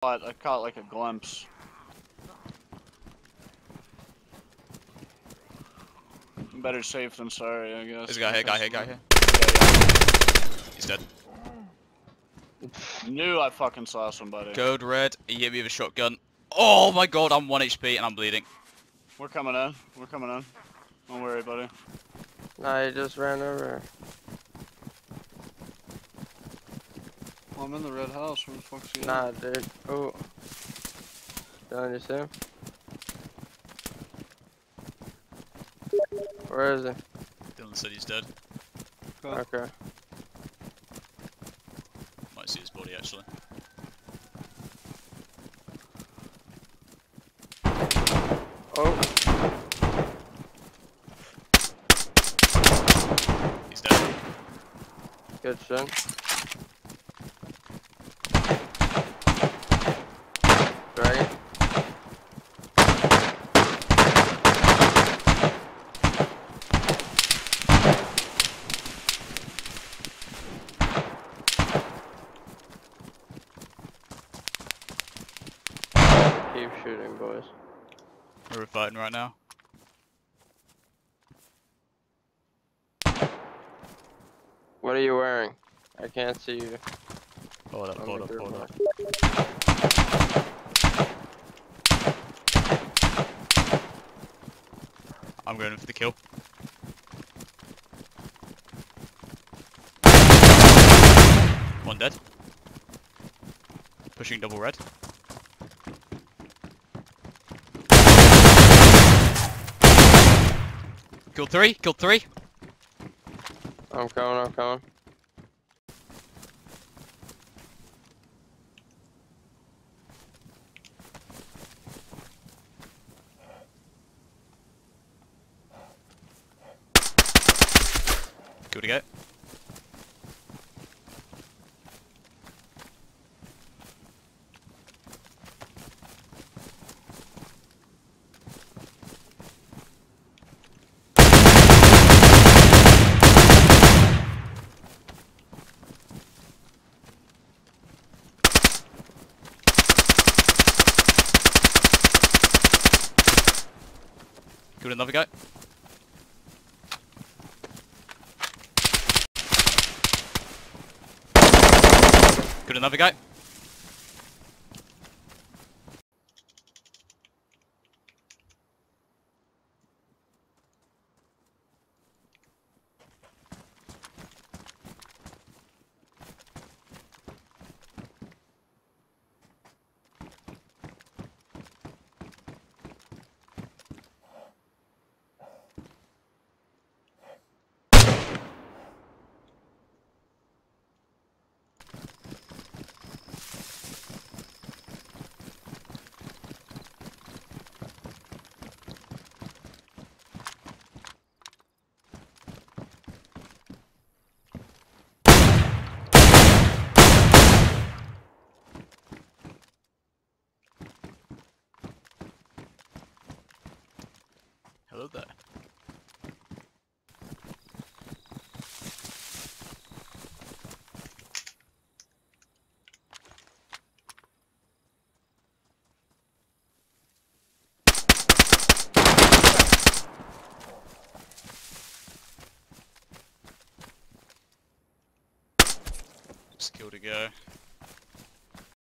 I caught like a glimpse. Better safe than sorry, I guess. There's a guy here, guy here. Yeah, yeah. He's dead. Knew I fucking saw somebody. Code red, he hit me with a shotgun. Oh my god, I'm 1 HP and I'm bleeding. We're coming in. We're coming in. Don't worry, buddy. Nah, he just ran over. Well, I'm in the red house. Where the fuck's he at? Nah, dude. Oh. Dylan, you see him? Where is he? Dylan said he's dead. Okay. Might see his body actually. Oh. He's dead. Good shit. Dragon. Keep shooting, boys. We're fighting right now. What are you wearing? I can't see you. Hold up, hold up, hold up. I'm going in for the kill. One dead. Pushing double red. Killed three, killed three. I'm coming, I'm coming. Good to go. Good, another guy. Good, another guy. Hello there. Skill to go.